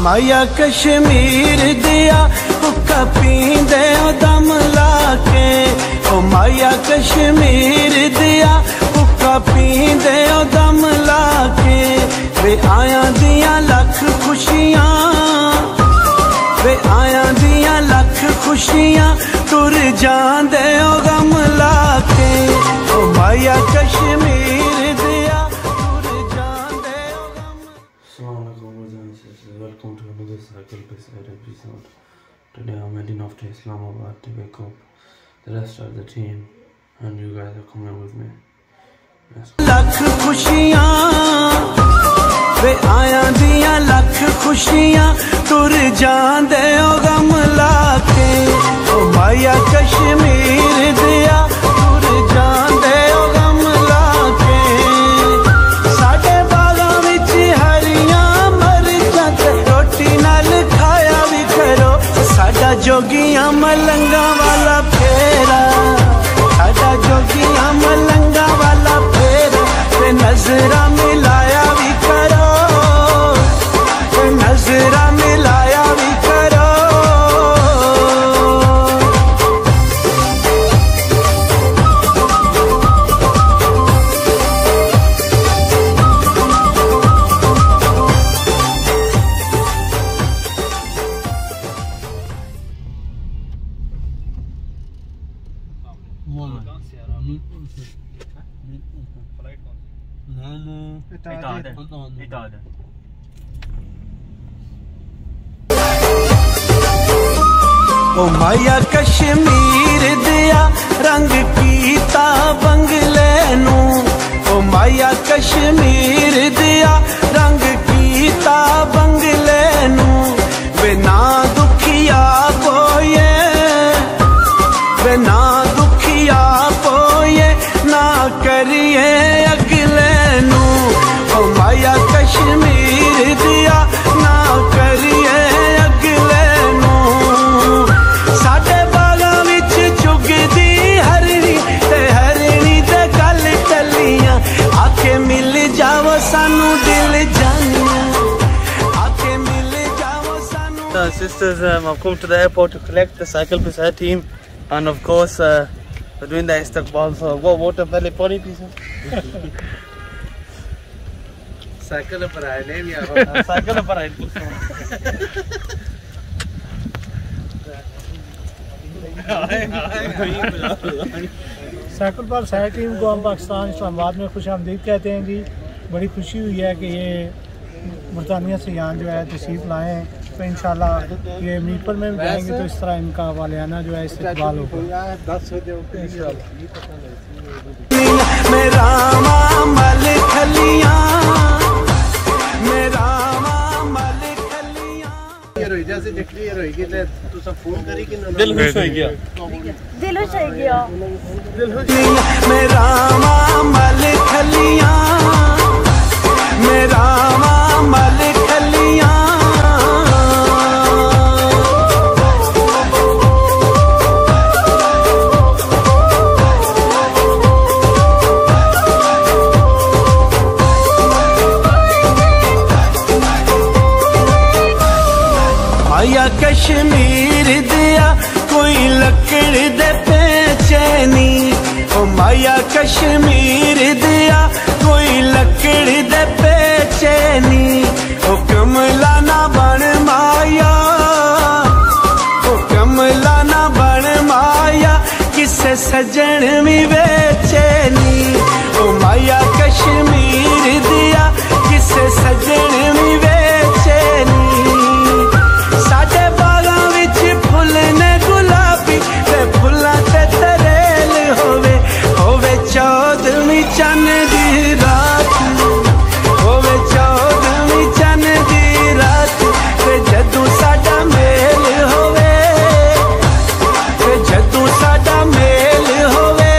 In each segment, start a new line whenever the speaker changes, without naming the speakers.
माया कश्मीर दिया हुक्का पींदे दम लाके, ओ माया कश्मीर दिया हुक्का पींदे दम लाके। वे आया दिया लख खुशियां, वे आया दिया लख खुशियां तुर जांदे ओ गम लाके, ओ माया कश्मीर दिया तुर जांदे ओ गम।
Welcome to another Cycle by Side episode. Today I'm heading off to Islamabad to pick up the rest of the team and you guys are coming with me.
लख खुशियां, वे आया दिया लख खुशियां तुर जांदे ओ गम लाके, ओ माया कश्मीर दिया तुर जांदे ओ गम लाके। साडे बागां विच हरियां मरचां ते रोटी नाल खाया भी करो, साडा जोगियां मलंगा वाला फेरा, साडा जोगियां मलंगा वाला फेरा। ते नजरा मिलाया भी करो, ते नजरा मिलाया भी करो। ओ माया कश्मीर दिया रंग कीता बंगले नू, ओ माया कश्मीर दिया रंग कीता बंगले नू। वे ना दुखिया पोए, वे ना दुखिया पोए ना करिए अगले नू, ओ माया कश्मीर दिया ना करिए अगले नू। साडे बागां विच चुगदी हरणी ते हरणी ते गल टलियां, आके मिल जाओ सानू दिल जानियां, आके मिल जाओ सानू।
Sisters, I've come to the airport to collect the Cycle by Side team and of course we're doing the istiqbal. So what a pehले पानी पीसा साइकिल पर आए नहीं यार, साइकिल पर आए
साइकिल पर साइड टीम को हम पाकिस्तान इस्लामाबाद में खुश आमदीद कहते हैं जी। बड़ी खुशी हुई है कि ये बरतानिया से यहाँ जो है तशरीफ़ लाए हैं, तो इंशाल्लाह ये मीरपुर में भी जाएंगे तो इस तरह इनका वालियाना जो है इस्तेक़बाल होगा।
जैसे डिक्लेयर होएगी ते तुसा फोन करी कि
दिल खुश हो गया,
दिल खुश हो गया,
दिल खुश मेरा मल खलियां, मेरा मल खलियां। माया कश्मीर दिया कोई लकड़ दे पेचे नी, ओ माया कश्मीर दिया कोई लकड़ दे पेचे नी। ओ कमला ना बन माया, ओ कमला ना बन माया किसे सजन भी बेचे नी, ओ माया कश्मीर दिया किसे सजन भी बेचे नी। साडे बागां विच फुल ने गुलाबी ते फुल्लां ते तरेल होवे, होवे चौदहवीं चन्न दी रात, होवे चौदहवीं चन्न दी रात। ते जदों साडा मेल होवे, ते जदों साडा मेल होवे।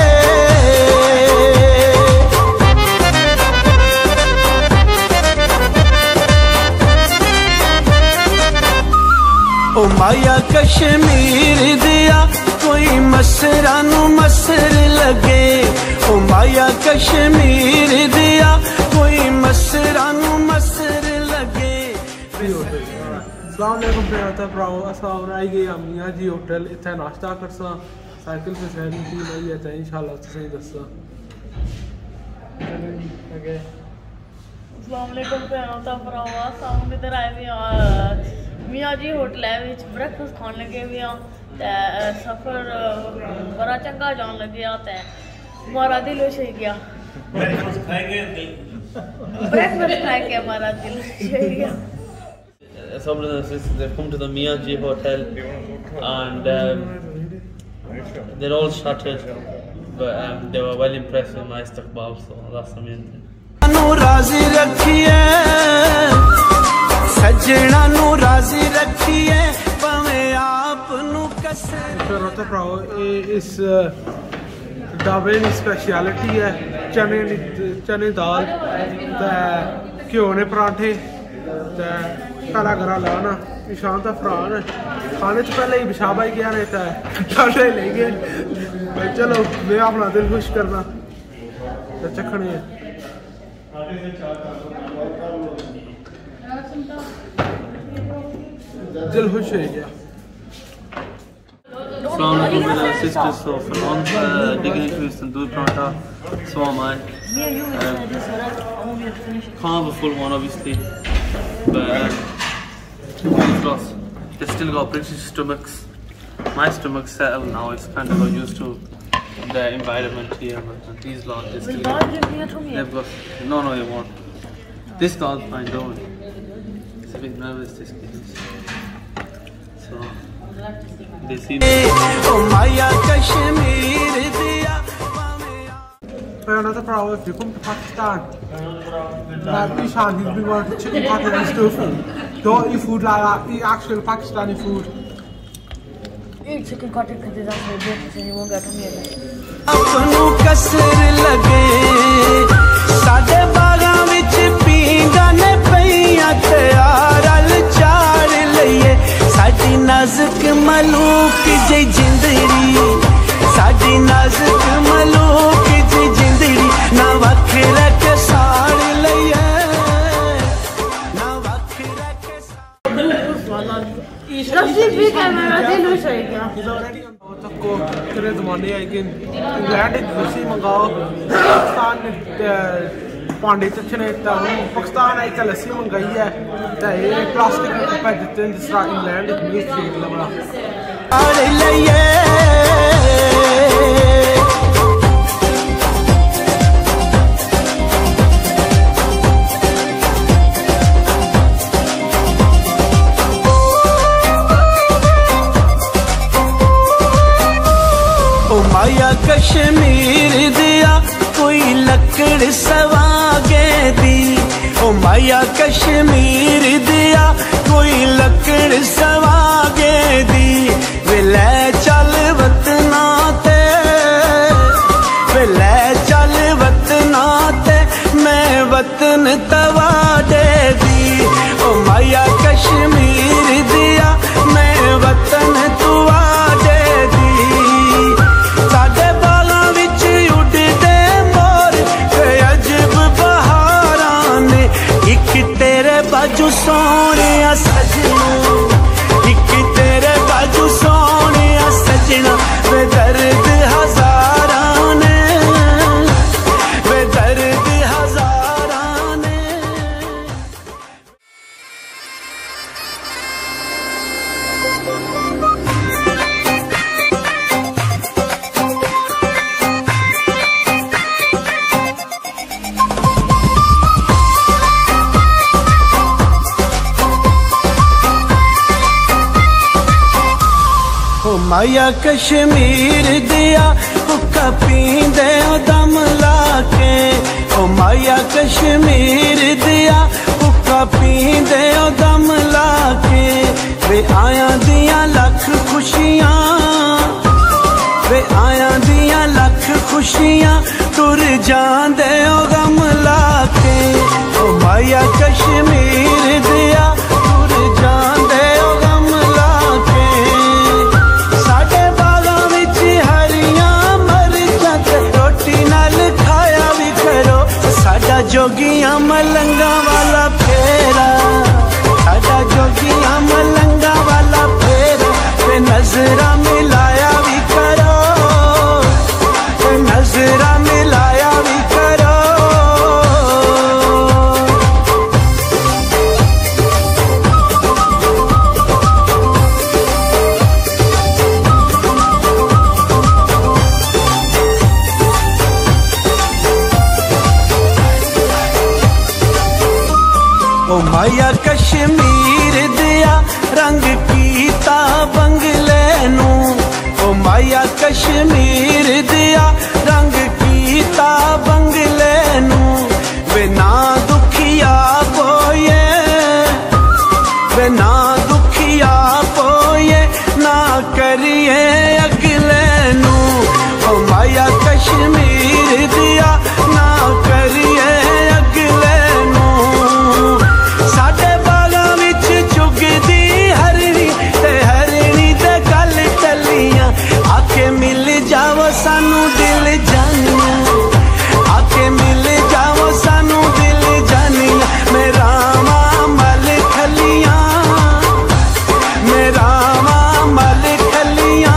ओ माया कश्मीर दिया कोई मसरा नू मसर लगे, ओ माया कश्मीर दिया कोई मसरा नू मसर लगे।
अस्सलाम वालेकुम प्यारे भराओ, असां आई गए मियां जी होटल, इत्थे नाश्ता करसा, साइकिल पे सैर की नहीं है इंशाल्लाह तुसें दस्सा।
अस्सलाम वालेकुम भराओ, असां इधर आए हुए मियां जी होटल है विच ब्रेकफास्ट खान लगे हुए ते सफर बड़ा चंगा जान लगे ते हमारा दिल खुश हो गया। ब्रेकफास्ट खाए के हमारा दिल खुश हो गया।
Some brothers and sisters, they've come to the Mian Ji Hotel and they're all shuttered, but they were well impressed with my istiqbal, so that's the main thing.
राजी रखिए सजना नू राजी रखिए भावे आप नू कसर।
तो भराओ इस ढाबे की स्पेशलिटी है चने दाल घ्यो ने पराठे काला गरा लाना ईशान का फरान खाने से पहले ही बिशाबाई गया रहता है टाटे ले गए। चलो मैं अपना दिल खुश करना तो चखने दिल खुश हो गया।
Assalamu alaikum sisters, so for lunch digging into this tandoor paratha, so am I. Can't have a full one obviously, but they still got British stomachs. My stomach's settled now, it's kind of got used to the environment here, but these lot they still they've got no you won't. This dog's fine, don't worry. It's a bit nervous this kid is. So they see me.
माया कश्मीर दिया
Another problem, if you come to Pakistan, Ishan, he's been wanting chicken cutlet and tofu. Don't eat food like that, eat actual Pakistani food.
Eat chicken cutlet because that's very good and you won't get hungry.
अपनू कसर लगे साडे बागां विच पींदा ने पईयां त्यारल चाड़ लईए साडी नाजुक मलूक जी जिंदड़ी साडी नाजुक मलूक जी जिंदड़ी ना वख रख साड़ लईए ना वख रख
कितने जमाने आए कि इंग्लैंड लस्सी मंगाओ पाकिस्तान भांडे चचने पाकिस्तान आई लस्सी मंगाई है प्लास्टिक पैक दिते जिस तरह इंग्लैंड मिल्क शेक लबड़ा
माया कश्मीर दिया कोई लकड़ सवागे दी ओ माया कश्मीर दिया कोई लकड़ सवागे दी वे ले चल वतना ते वे ले चल वतना ते मैं वतन तवाडे दी ओ माया कश्मीर दिया मैं वतन तुवाडे दी साडे बालां विच उड़दे मोर ते अजब बहारां ने इक तेरे बाजू सोहणिया सजना इक तेरे बाजू सोहणिया सजना वे दर्द हजारां ने वे दर्द हजारां ने। माया कश्मीर दिया हुक्का पींदे दम लाके ओ माया कश्मीर दिया हुक्का पींदे दम लाके वे आया दिया लख खुशियां वे आया दिया लख खुशियां तुर जांदे गम लाके ओ माया कश्मीर दिया तुर जांदे गम लाके साडे बागां विच हरियां मरचां ते रोटी नाल खाया भी करो साडा जोगियां मलंगा वाला फेरा साडा जोगियां कीता बंगले नू ओ माया कश्मीर दिया रंग कीता बंगले नू बिना दुखिया पोए बिना दुखिया पोए ना करिए अगले नू ओ माया कश्मीर दिया ना करिए अगले नू साडे बागां विच चुगदी हरणी ते हरणी दे गल टलियां आके मिल जाओ सानू दिल जानियां आके मिल जाओ सानू दिल जानियां मेरा मल खलियां मेरा मल खलियां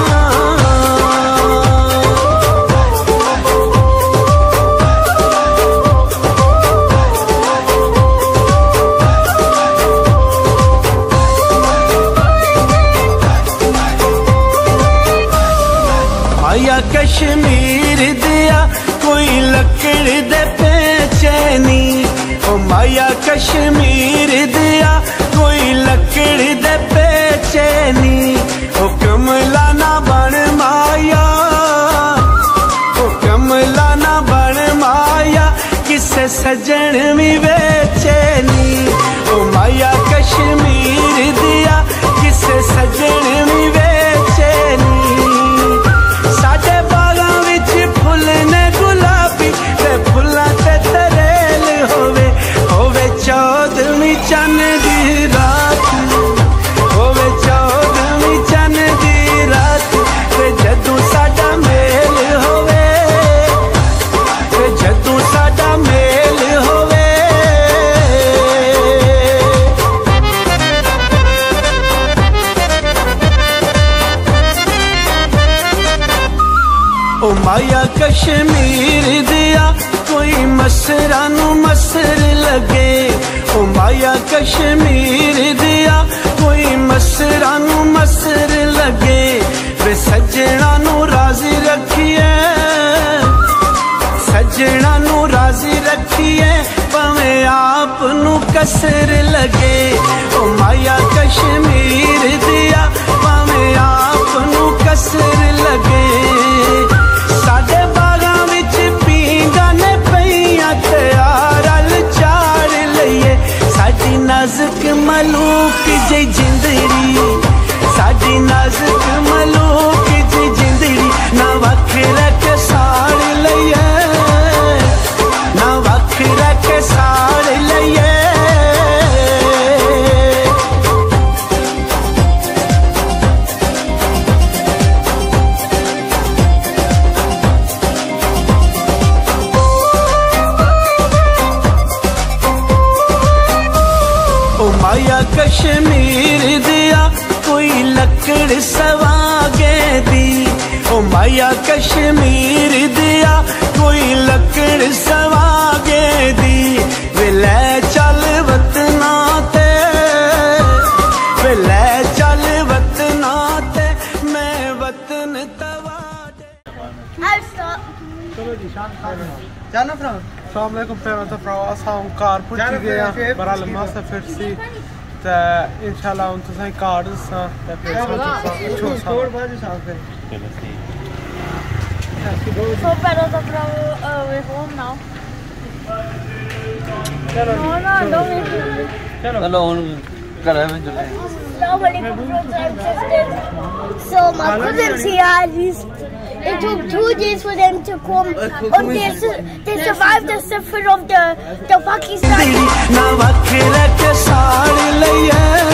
माया कश्मीर दिया कोई लकड़ दे पेचनी ओ माया कश्मीर दिया कोई लकड़ दे पेचनी ओ कमला ना बन माया ओ कमला ना बन माया किसे सजन भी बेचैनी ओ माया कश्मीर दिया किसे सजन भी बेचैनी साडे बागां विच फुल ने गुलाबी ते फुल्लां ते तरेल होवे होवे चौदहवीं चन्न दी रात होवे चौदहवीं चन्न दी रात ते जदों साडा मेल होवे ते जदों साडा मेल होवे ओ माया कश्मीर दिया कोई मसरा नू मसर लगे ओ माया कश्मीर दिया कोई मसरा नू मसर लगे वे सजना नू राजी रखिए सजना नू राजी रखिए पवे आप नू कसर लगे ओ माया कश्मीर दिया पवे आप नू कसर लगे साडे बागां विच पींगा ने पईयां ते रल चाड़ लईए साडी नाजुक मलूक जी जिंदड़ी साडी नाजुक मलूक जी जिंदड़ी ना वखरा के साड़ लईए ना वखरा के साड़ लईए ओ माया कश्मीर दिया कोई लकड़ सवागे दी ओ माया कश्मीर दिया कोई लकड़ सवागे दी वे ले चल वतना ते वे ले चल वतना ते मैं वतन तवाडे
चलो जी शान खान
जाना फ्रा अस्सलाम वालेकुम प्यारा तो प्रवास हम कार पुजी गए बड़ा लम्मा सफर सी ते इंशाल्लाह उन तुसां कार सा ते फिर छोड़ बाजी साफ है
So better the bravo we're home now.
चलो
No, no, don't make me.
चलो घर में चले
So my cousins here, it took 2 days for them to come. They survived the suffer of the Pakistan.
ना वखरा के साड़ लईए